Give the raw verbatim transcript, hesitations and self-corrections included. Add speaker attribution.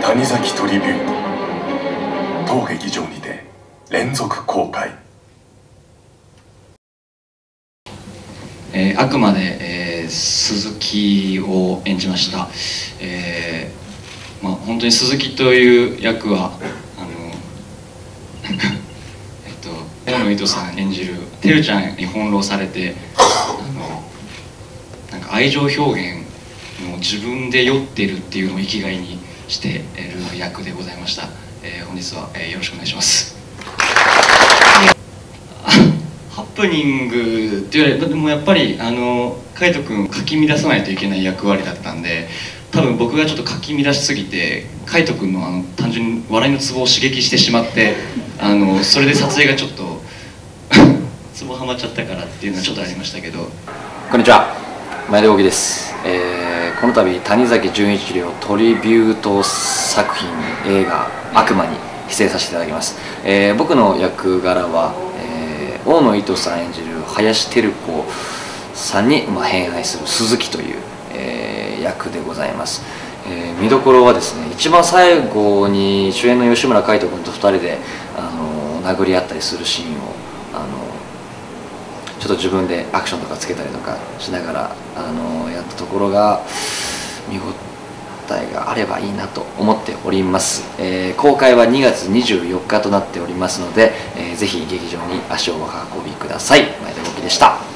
Speaker 1: 谷崎トリビュート当劇場にて連続公開。
Speaker 2: えー、あくまで、えー、鈴木を演じました。えーまあ、本当に鈴木という役はあのえっと大野いとさん演じるてるちゃんに翻弄されて、あのなんか愛情表現の自分で酔ってるっていうのを生きがいにしている役でございました。えー、本日は、えー、よろしくお願いします。ハプニングっていうよりでもやっぱりあの海斗君をかき乱さないといけない役割だったんで、多分僕がちょっとかき乱しすぎて海斗君のあの単純に笑いのツボを刺激してしまって、あのそれで撮影がちょっとツボはまっちゃったからっていうのはちょっとありましたけど。
Speaker 3: こんにちは、前田大木です。えー、この度谷崎潤一郎トリビュート作品映画「悪魔」に出演させていただきます。えー、僕の役柄は、えー、大野いとさん演じる林照子さんに、まあ、偏愛する鈴木という、えー、役でございます。えー、見どころはですね、一番最後に主演の吉村海斗君とふたりで、あのー、殴り合ったりするシーンを、あのーちょっと自分でアクションとかつけたりとかしながら、あのやったところが見応えがあればいいなと思っております。えー、公開はにがつにじゅうよっかとなっておりますので、えー、ぜひ劇場に足をお運びください。前田大木でした。